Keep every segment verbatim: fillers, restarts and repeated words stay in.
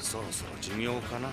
そろそろ寿命かな。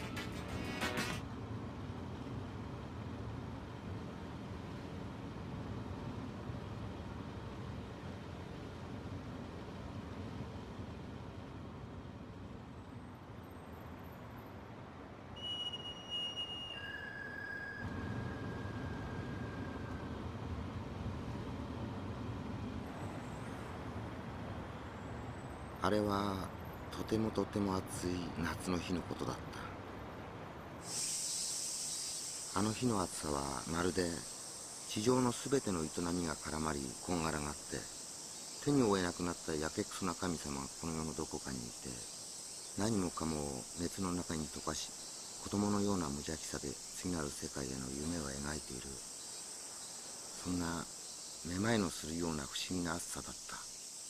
あれはとてもとても暑い夏の日のことだった。あの日の暑さはまるで地上のすべての営みが絡まりこんがらがって、手に負えなくなったやけくそな神様がこの世のどこかにいて、何もかもを熱の中に溶かし、子供のような無邪気さで次なる世界への夢を描いている。そんなめまいのするような不思議な暑さだった。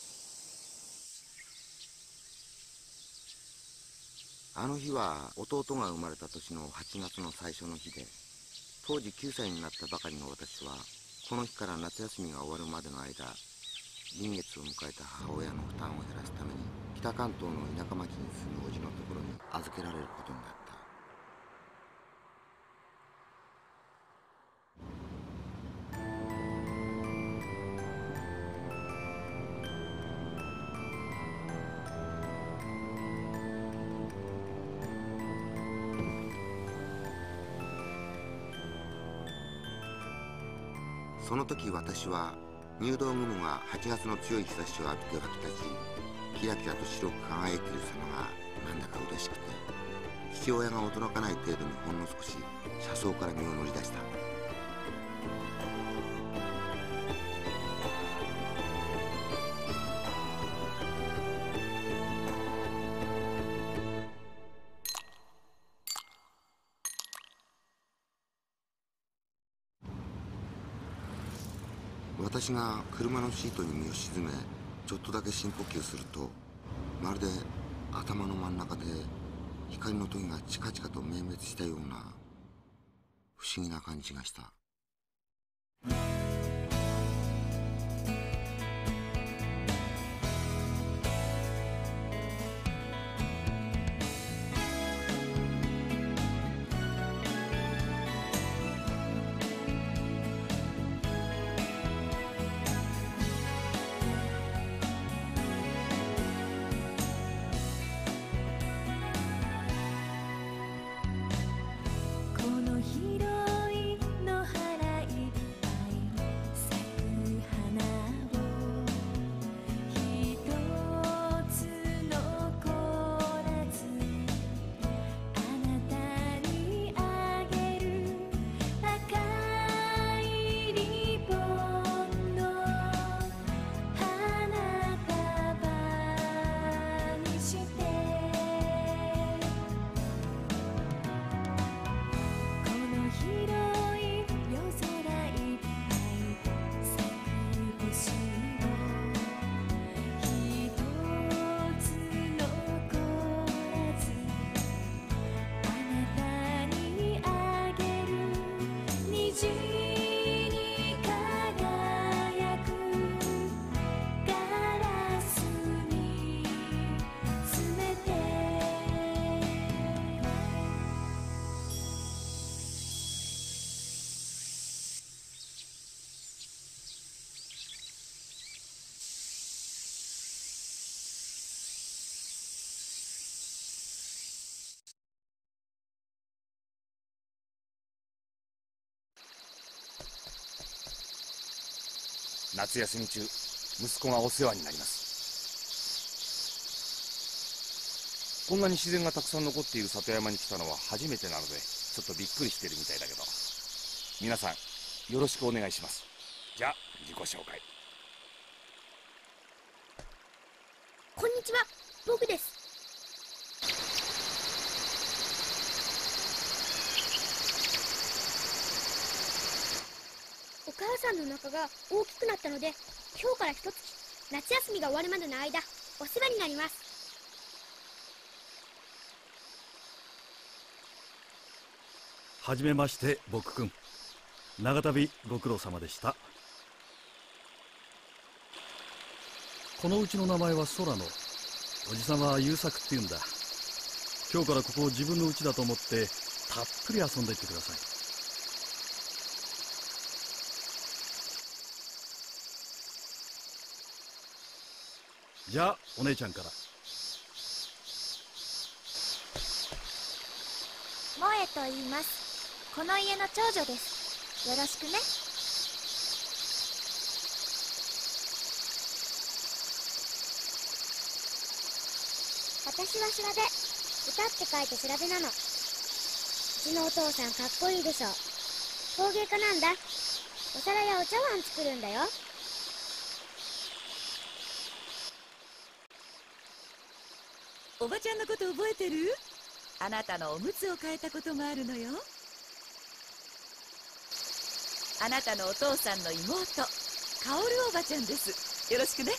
あの日は弟が生まれた年のはちがつの最初の日で、当時きゅうさいになったばかりの私は、この日から夏休みが終わるまでの間、臨月を迎えた母親の負担を減らすために、北関東の田舎町に住む叔父のところに預けられることになった。その時私は入道雲母がはちがつの強い日差しを浴びて湧き立ち、キラキラと白く輝いている様がなんだか嬉しくて、父親が驚かない程度にほんの少し車窓から身を乗り出した。私が車のシートに身を沈め、ちょっとだけ深呼吸すると、まるで頭の真ん中で光の棘がチカチカと明滅したような不思議な感じがした。 夏休み中、息子がお世話になります。こんなに自然がたくさん残っている里山に来たのは初めてなので、ちょっとびっくりしてるみたいだけど、皆さんよろしくお願いします。じゃあ自己紹介。 こんにちは、僕です。お母さんのお腹が大きくなったので、今日から一月、夏休みが終わるまでの間、お世話になります。 はじめまして、僕くん。長旅ご苦労様でした。このうちの名前は空野。おじさんは優作って言うんだ。 今日からここを自分の家だと思ってたっぷり遊んでいってください。じゃあお姉ちゃんから。 萌えと言います。この家の長女です。よろしくね。 私は調べ。歌って書いて調べなの。うちのお父さんかっこいいでしょ。陶芸家なんだ。お皿やお茶碗作るんだよ。 おばちゃんのこと覚えてる？あなたのおむつを変えたこともあるのよ。あなたのお父さんの妹、カオルおばちゃんです。よろしくね。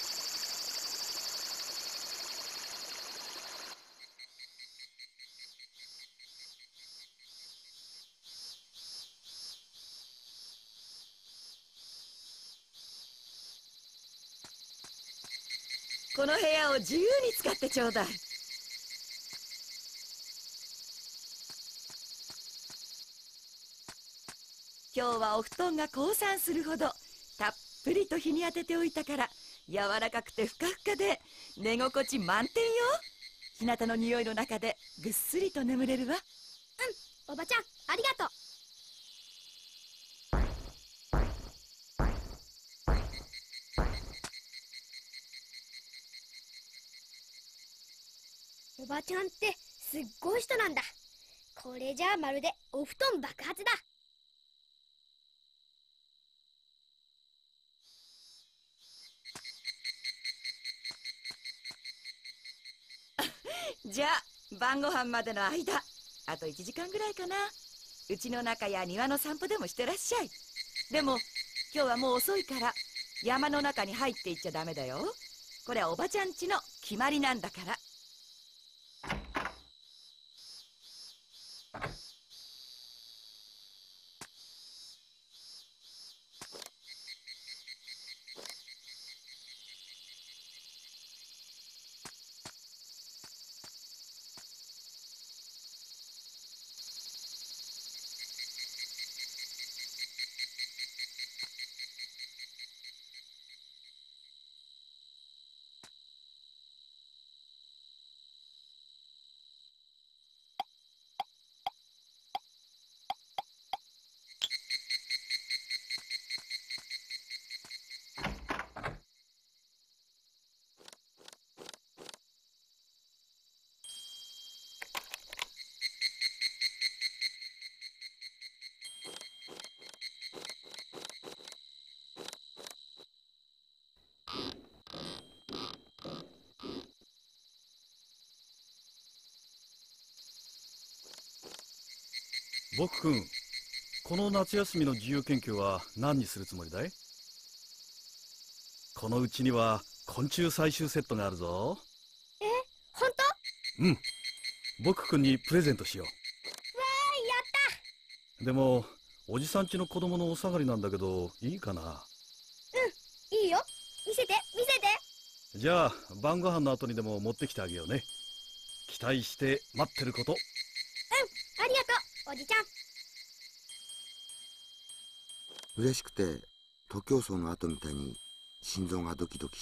この部屋を自由に使ってちょうだい。今日はお布団が降参するほどたっぷりと日に当てておいたから柔らかくてふかふかで寝心地満点よ。日向の匂いの中でぐっすりと眠れるわ。 うん、おばちゃんありがとう。おばちゃんってすっごい人なんだ。これじゃあまるでお布団爆発だ。 じゃあ晩ご飯までの間、あといちじかんぐらいかな。うちの中や庭の散歩でもしてらっしゃい。でも今日はもう遅いから山の中に入っていっちゃダメだよ。これはおばちゃんちの決まりなんだから。 僕くん、この夏休みの自由研究は何にするつもりだい？このうちには昆虫採集セットがあるぞ。 え、本当？ うん、僕くんにプレゼントしよわーい、やった。 う。でもおじさん家の子供のお下がりなんだけどいいかな？ うん、いいよ。見せて見せて。 じゃあ晩ご飯の後にでも持ってきてあげようね。期待して待ってること。 うん、ありがとうおじちゃん。 嬉しくて徒競走の後みたいに心臓がドキドキした。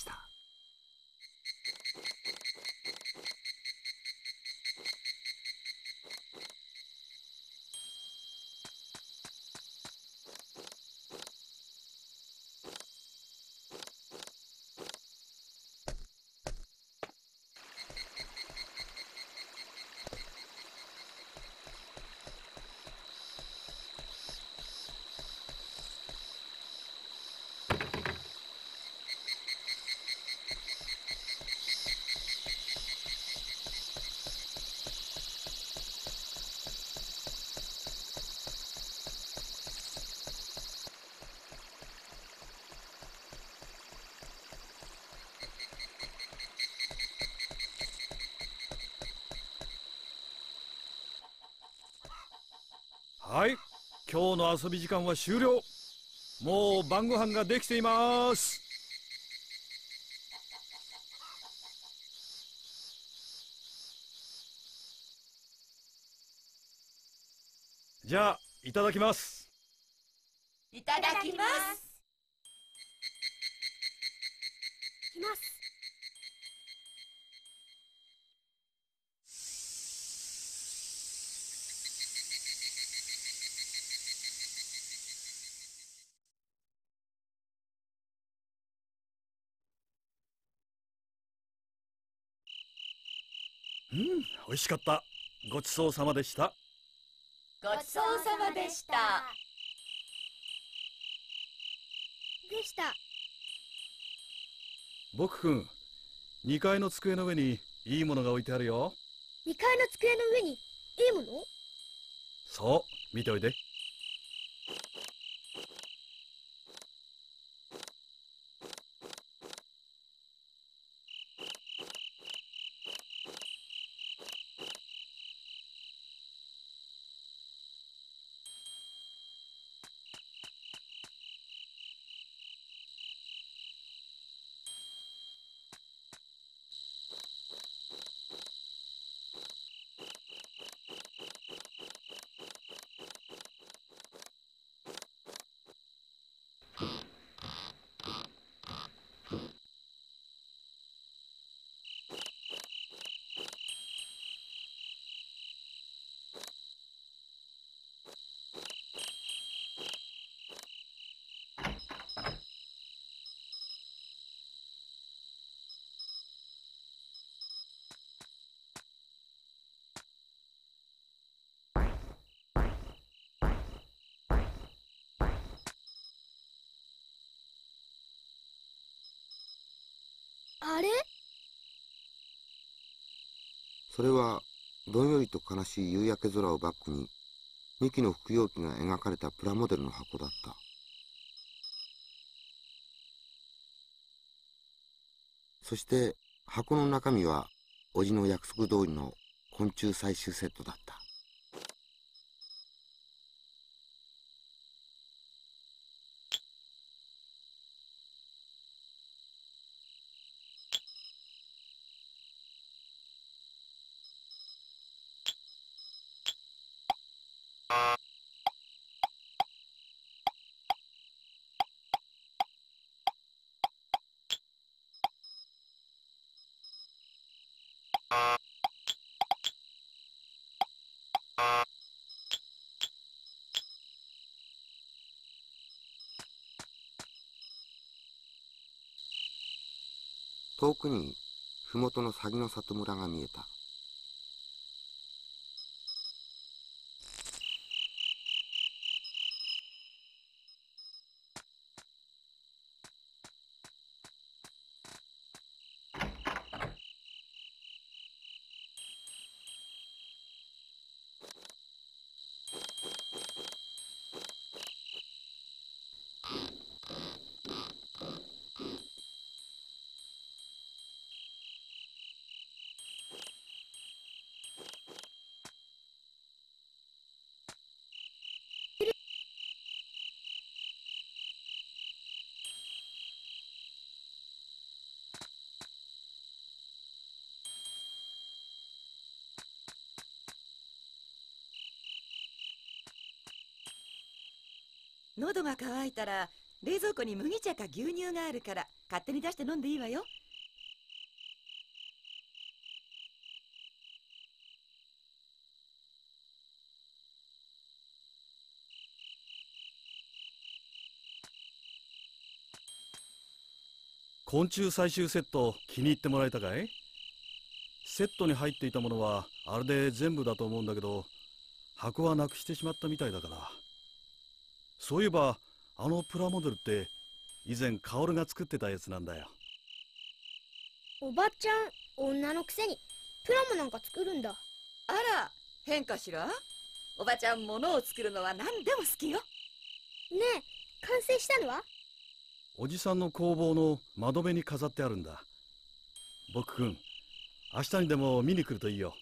はい、今日の遊び時間は終了。もう晩ご飯ができています。 じゃあいただきます。 いただきます。 来ます。 うん、美味しかった。ごちそうさまでした。 ごちそうさまでした。 でした。 僕くん、にかいの机の上にいいものが置いてあるよ。 にかいの机の上にいいもの？ そう、見ておいで。 あれ？ それはどんよりと悲しい夕焼け空をバックにミキの服用機が描かれたプラモデルの箱だった。そして箱の中身はおじの約束通りの昆虫採集セットだった。遠くに麓の鷺の里村が見えた。 喉が渇いたら冷蔵庫に麦茶か牛乳があるから勝手に出して飲んでいいわよ。 昆虫採集セット気に入ってもらえたかい？セットに入っていたものはあれで全部だと思うんだけど、箱はなくしてしまったみたいだから。そういえばあのプラモデルって以前カオルが作ってたやつなんだよ。 おばちゃん、女のくせにプラモなんか作るんだ。 あら、変かしら。おばちゃん物を作るのは何でも好きよ。 ねえ、完成したのは？ おじさんの工房の窓辺に飾ってあるんだ。僕くん、明日にでも見に来るといいよ。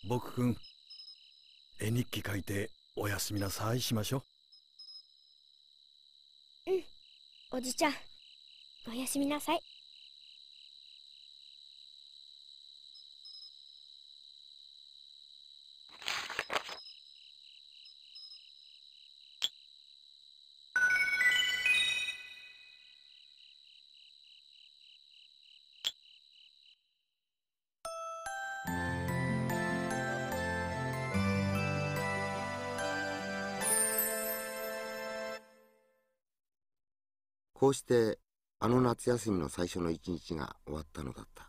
僕くん、絵日記書いておやすみなさいしましょうん、おじちゃん、おやすみなさい。 こうしてあの夏休みの最初の一日が終わったのだった。